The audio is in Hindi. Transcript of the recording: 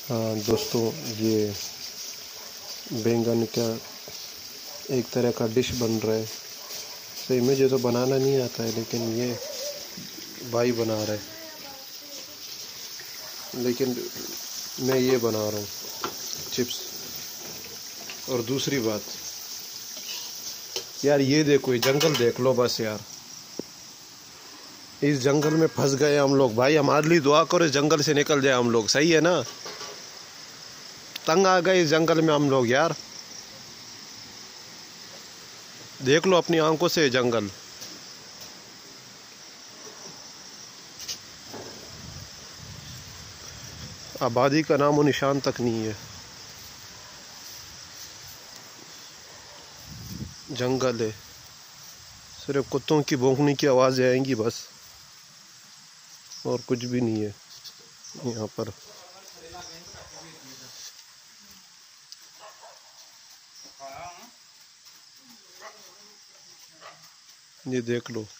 हाँ दोस्तों, ये बैंगन का एक तरह का डिश बन रहा है। सही मुझे तो बनाना नहीं आता है, लेकिन ये भाई बना रहा है। लेकिन मैं ये बना रहा हूँ चिप्स। और दूसरी बात यार, ये देखो, ये जंगल देख लो बस यार। इस जंगल में फंस गए हम लोग भाई। हमारे लिए दुआ करो, इस जंगल से निकल जाए हम लोग, सही है ना। तंग आ गए इस जंगल में हम लोग यार। देख लो अपनी आंखों से जंगल। आबादी का नामो निशान तक नहीं है। जंगल है, सिर्फ कुत्तों की भौंकने की आवाज़ें आएंगी बस, और कुछ भी नहीं है यहाँ पर। ये देख लो।